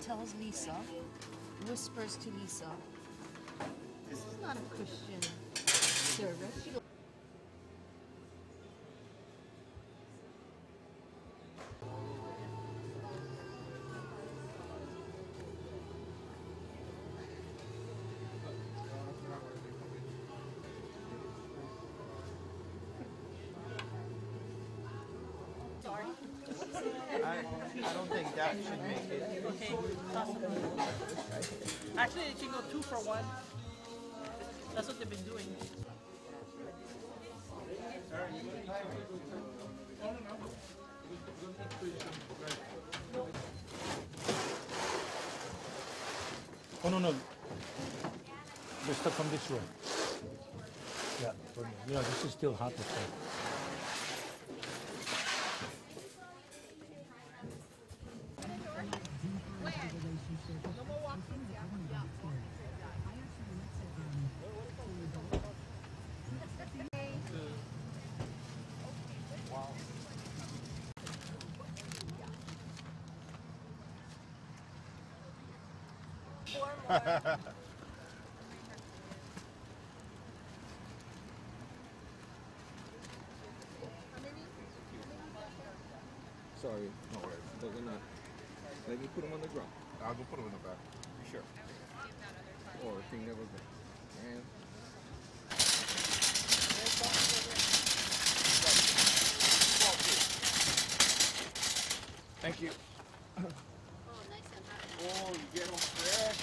tells Lisa, whispers to Lisa, this is not a Christian service. I don't think that should make it. Okay, possible. Actually, it can go 2 for 1. That's what they've been doing. Oh no no. The stuff from this way. Yeah, yeah, this is still hot. Sorry, no worries. But we're not. Let me put them on the ground. I'll go put them in the back. Sure. Or a thing that was there. And thank you. Oh, nice and hot. oh, you get them fresh.